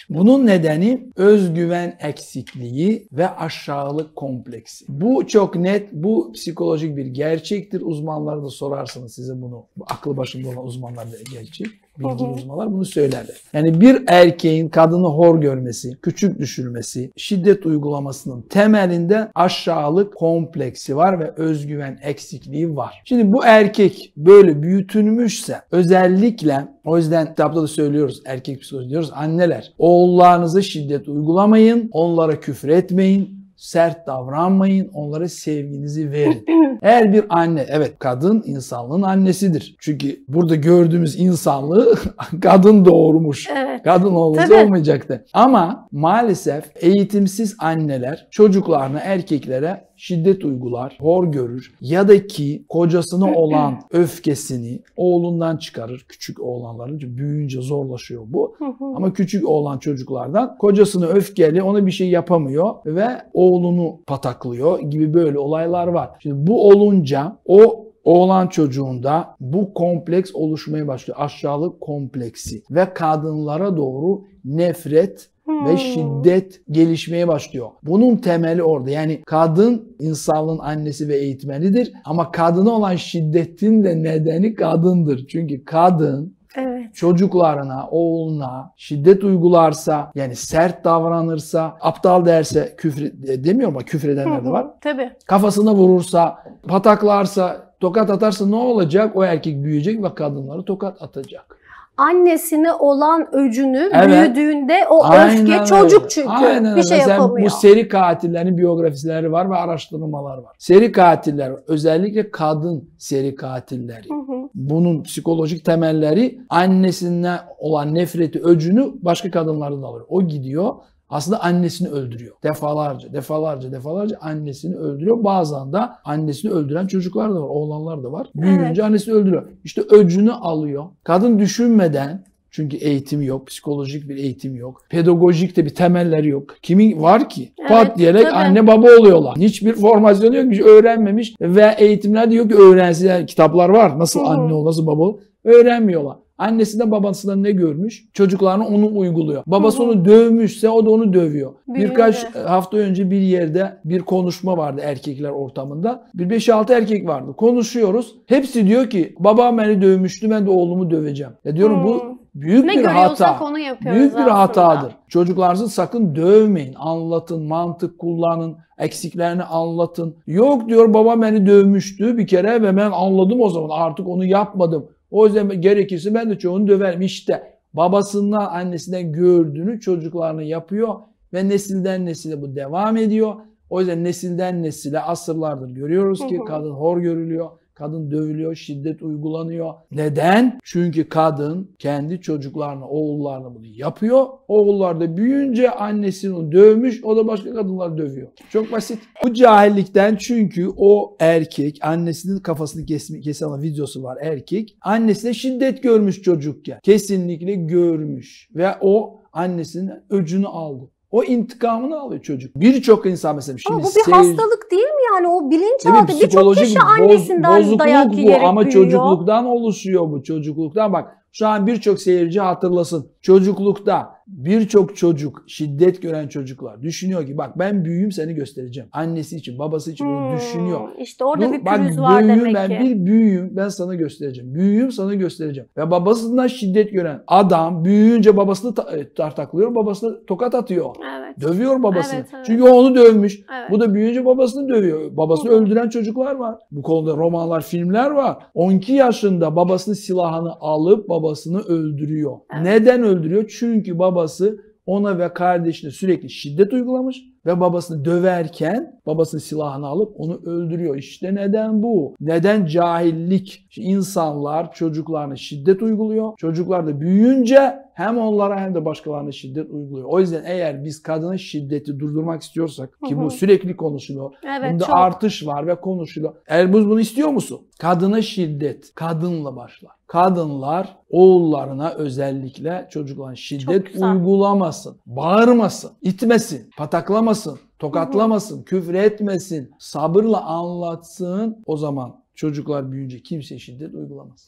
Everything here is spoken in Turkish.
Bunun nedeni özgüven eksikliği ve aşağılık kompleksi. Bu çok net, bu psikolojik bir gerçektir. Uzmanlara da sorarsanız size bunu, aklı başında olan uzmanlar da gerçek. Bilgili uzmanlar bunu söylerler. Yani bir erkeğin kadını hor görmesi, küçük düşürmesi, şiddet uygulamasının temelinde aşağılık kompleksi var ve özgüven eksikliği var. Şimdi bu erkek böyle büyütülmüşse, özellikle o yüzden kitapta da söylüyoruz, erkek psikoloji diyoruz, anneler oğullarınıza şiddet uygulamayın, onlara küfür etmeyin, sert davranmayın, onlara sevginizi verin. Eğer bir anne, evet, kadın insanlığın annesidir. Çünkü burada gördüğümüz insanlığı kadın doğurmuş. Evet. Kadın olmasa olmayacaktı. Ama maalesef eğitimsiz anneler çocuklarına, erkeklere şiddet uygular, hor görür ya da ki kocasına olan öfkesini oğlundan çıkarır. Küçük oğlanların, çünkü büyüyünce zorlaşıyor bu. Ama küçük oğlan çocuklardan kocasına öfkeli, ona bir şey yapamıyor ve oğlunu pataklıyor gibi böyle olaylar var. Şimdi bu olunca o oğlan çocuğunda bu kompleks oluşmaya başlıyor. Aşağılık kompleksi ve kadınlara doğru nefret ve şiddet gelişmeye başlıyor. Bunun temeli orada. Yani kadın insanlığın annesi ve eğitmenidir ama kadına olan şiddetin de nedeni kadındır. Çünkü kadın çocuklarına, oğluna şiddet uygularsa, yani sert davranırsa, aptal derse, küfür demiyorum ama küfür edenler de var. Tabii. Kafasına vurursa, pataklarsa, tokat atarsa ne olacak? O erkek büyüyecek ve kadınları tokat atacak. Annesine olan öcünü büyüdüğünde o öfke çocuk çünkü bir şey yapamıyor. Bu seri katillerin biyografileri var ve araştırmalar var. Seri katiller, özellikle kadın seri katilleri. Bunun psikolojik temelleri annesine olan nefreti, öcünü başka kadınlardan alıyor. O gidiyor, aslında annesini öldürüyor. Defalarca annesini öldürüyor. Bazen de annesini öldüren çocuklar da var, oğlanlar da var. Büyüyünce annesini öldürüyor. İşte öcünü alıyor. Kadın düşünmeden, çünkü eğitim yok, psikolojik bir eğitim yok, pedagojik de bir temelleri yok. Kimin var ki? Pat diyerek anne baba oluyorlar. Hiçbir formasyon yok, bir şey öğrenmemiş ve eğitimler de yok ki öğrensin. Yani kitaplar var, nasıl anne ol, nasıl baba ol, öğrenmiyorlar. Annesi de babasından ne görmüş? Çocuklarına onu uyguluyor. Babası onu dövmüşse o da onu dövüyor. Birkaç hafta önce bir yerde bir konuşma vardı erkekler ortamında. Bir 5-6 erkek vardı. Konuşuyoruz. Hepsi diyor ki babam beni dövmüştü, ben de oğlumu döveceğim. Ya diyorum bu büyük bir hata. Büyük bir hatadır. Çocuklarınızı sakın dövmeyin. Anlatın, mantık kullanın, eksiklerini anlatın. Yok diyor, babam beni dövmüştü bir kere ve ben anladım o zaman, artık onu yapmadım. O yüzden gerekirse ben de çoğunu döverim. İşte babasından, annesinden gördüğünü çocuklarına yapıyor ve nesilden nesile bu devam ediyor. O yüzden nesilden nesile asırlardır görüyoruz ki kadın hor görülüyor, kadın dövülüyor, şiddet uygulanıyor. Neden? Çünkü kadın kendi çocuklarına, oğullarına bunu yapıyor. Oğullar da büyüyünce annesini onu dövmüş, o da başka kadınları dövüyor. Çok basit. Bu cahillikten, çünkü o erkek, annesinin kafasını kesen videosu var erkek. Annesine şiddet görmüş çocukken. Kesinlikle görmüş. Ve o annesinin öcünü aldı. O intikamını alıyor çocuk. Birçok insan mesela şimdi ama bu bir hastalık değil mi yani? O bilinçaltı. Birçok kişi annesinden dayak yiyerek büyüyor. Ama çocukluktan oluşuyor bu. Çocukluktan bak. Şu an birçok seyirci hatırlasın. Çocuklukta birçok çocuk, şiddet gören çocuklar düşünüyor ki bak ben büyüğüm, seni göstereceğim. Annesi için, babası için bunu düşünüyor. İşte orada bir pürüz var demek ki. Ben bir büyüğüm, ben sana göstereceğim. Büyüğüm, sana göstereceğim. Ve babasından şiddet gören adam büyüyünce babasını tartaklıyor, babasına tokat atıyor. Dövüyor babasını. Çünkü o onu dövmüş. Bu da büyüyünce babasını dövüyor. Babasını öldüren çocuklar var. Bu konuda romanlar, filmler var. 12 yaşında babasının silahını alıp babasını öldürüyor. Neden öldürüyor? Çünkü babası ona ve kardeşine sürekli şiddet uygulamış ve babasını döverken babasının silahını alıp onu öldürüyor. İşte neden bu? Neden cahillik? İnsanlar çocuklarına şiddet uyguluyor. Çocuklar da büyüyünce hem onlara hem de başkalarına şiddet uyguluyor. O yüzden eğer biz kadına şiddeti durdurmak istiyorsak, ki bu sürekli konuşuluyor. Bunda artış var ve konuşuluyor. Eğer bunu istiyor musun? Kadına şiddet kadınla başlar. Kadınlar oğullarına, özellikle çocuklarına şiddet uygulamasın, bağırmasın, itmesin, pataklamasın, tokatlamasın, küfür etmesin, sabırla anlatsın. O zaman çocuklar büyüyünce kimseye şiddet uygulamaz.